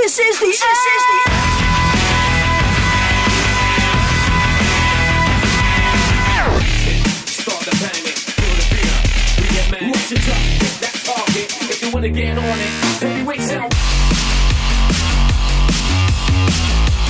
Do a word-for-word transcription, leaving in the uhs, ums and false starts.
This is the this is the start the panic, feel the fear. We get mad. Rush it up, hit that target. If you wanna get on it, heavyweight sound.